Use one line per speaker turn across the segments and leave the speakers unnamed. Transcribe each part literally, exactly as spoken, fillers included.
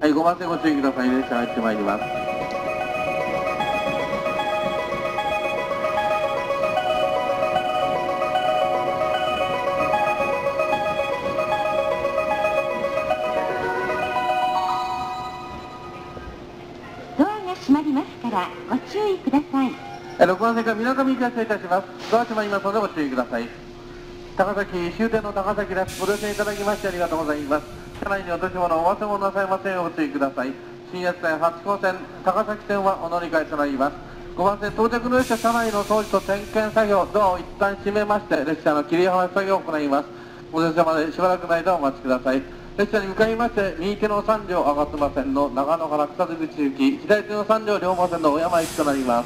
はい、ごばん線ご注意ください。列車が入ってまいります。
ドアが閉まりますからご注意ください。
ろくばん線から水上行き発車いたします。ドア閉まりますのでご注意ください。高崎終点の高崎です。ご乗船いただきましてありがとうございます。車内に落とし物お忘れ物なさいませんようご注意ください。新越線八高線高崎線はお乗り換えとなります。ごばん線到着の列車車内の掃除と点検作業、ドアを一旦閉めまして列車の切り離し作業を行います。ご乗車までしばらくの間お待ちください。列車に向かいまして右手の三条吾妻線の長野から草津口行き、左手の三条龍馬線の小山行きとなります。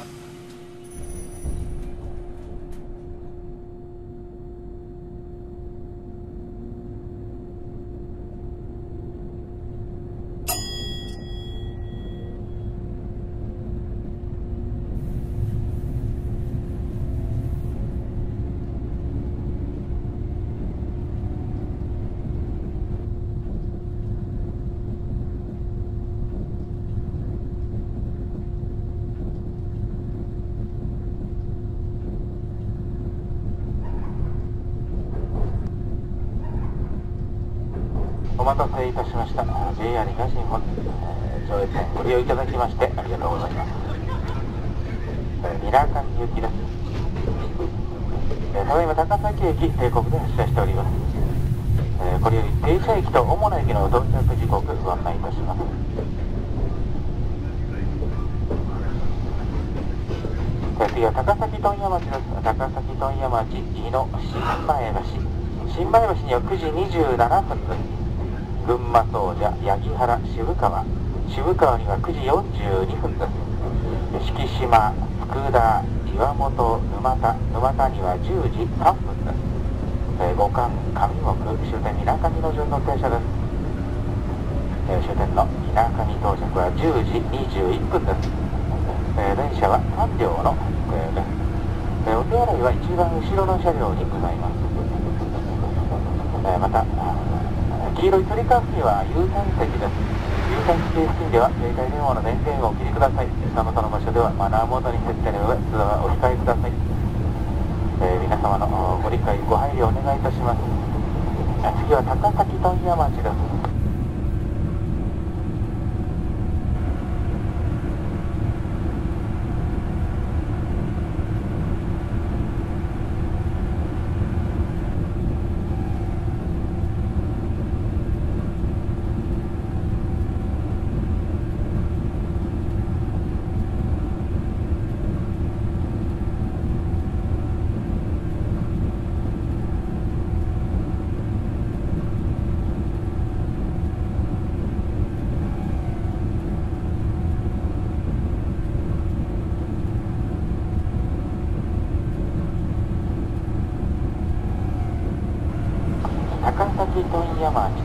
お待たせいたしました。 ジェイアール 東日本、えー、上越線ご利用いただきましてありがとうございます。えー、ミラーカン行きです。えー、ただいま高崎駅定刻で発車しております。えー、これより停車駅と主な駅の到着時刻ご案内いたします。えー、次は高崎問屋町です。高崎問屋町井の新前橋、新前橋にはくじにじゅうななふんです。群馬総社、八木原、渋川、渋川にはくじよんじゅうにふんです。敷島、佃、岩本、沼田、沼田にはじゅうじさんぷんです。えー、五冠、上木、終点水上の順の停車です。えー、終点の水上到着はじゅうじにじゅういっぷんです。えー、電車はさん両の運行です。えー、お手洗いは一番後ろの車両にございます。えー、また黄色い鳥カーには優先席です。優先席付近では携帯電話の電源をお切りください。その他の場所ではマナーモードに設定の上、通話はお控えください。えー、皆様のご理解ご配慮お願いいたします。次は高崎問屋町です。高崎問屋町です。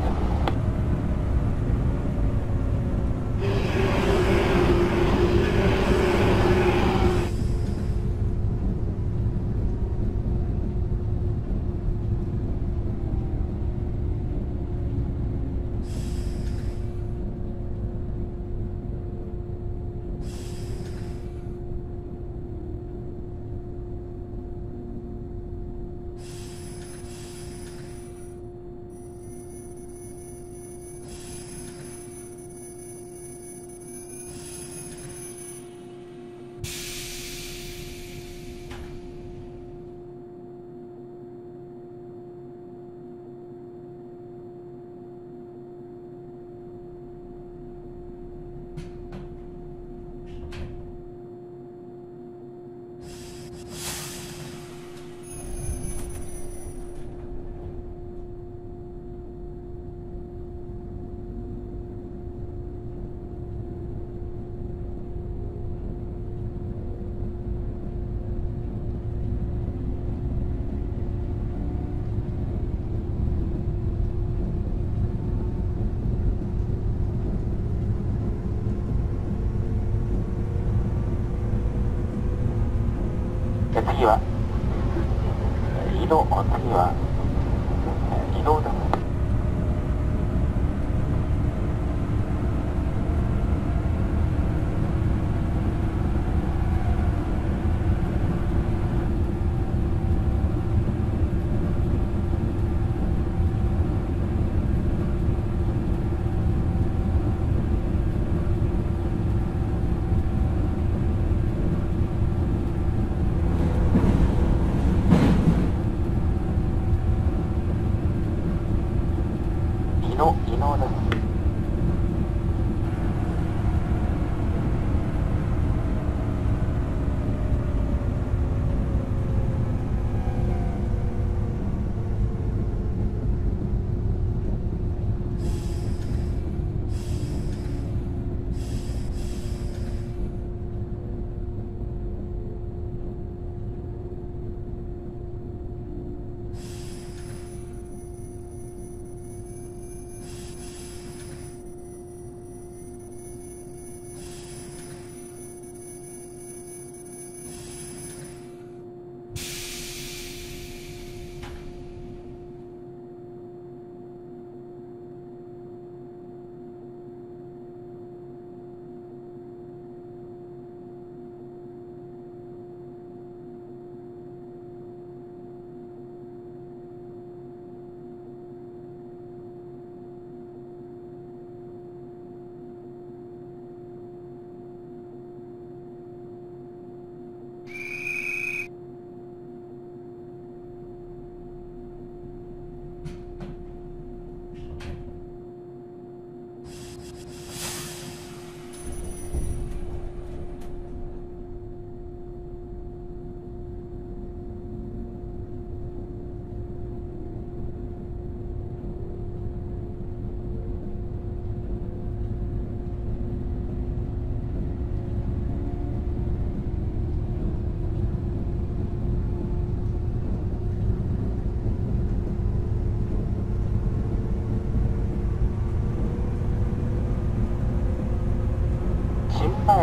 次は井戸、次は井戸です。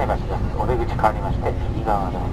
前橋です。お出口変わりまして右側です。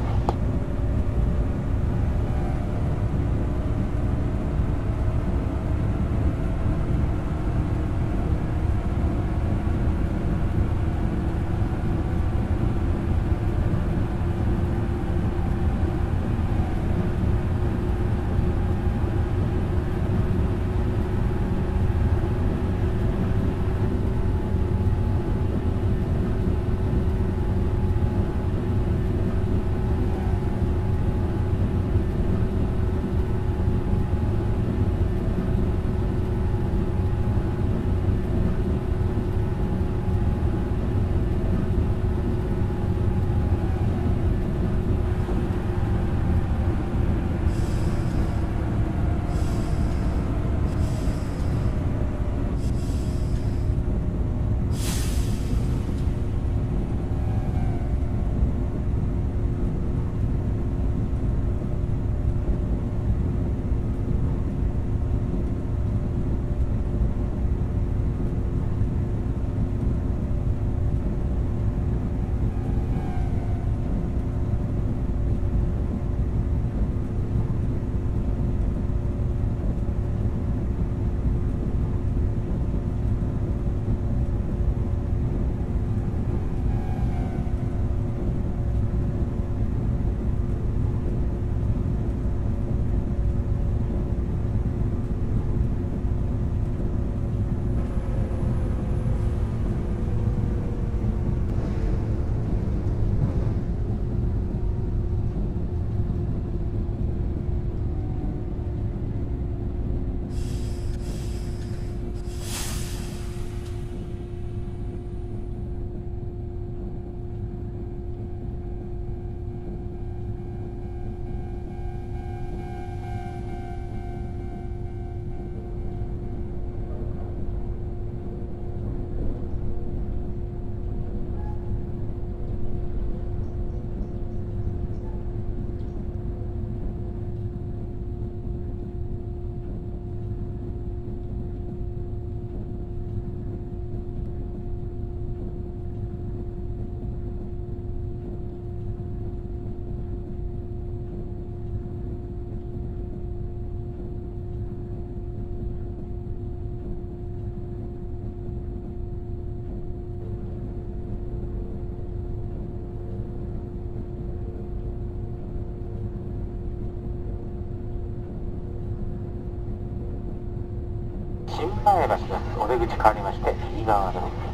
新前橋です。お出口変わりまして右側です。